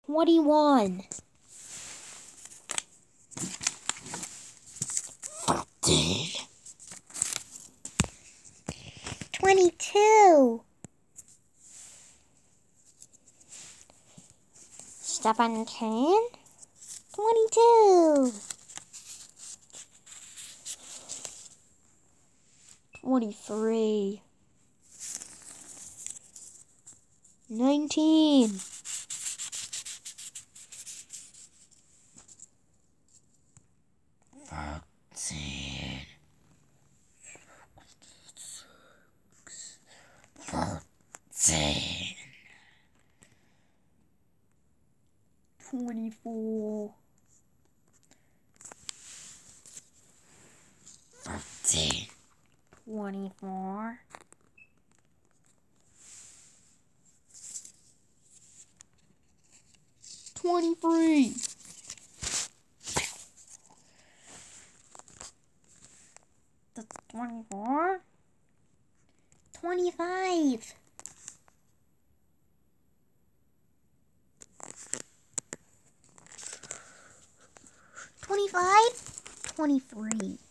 21. 22. 17. 22. 23. 19. 13. 14. 24. 15. 24. 23. 24. 25. 25. 23.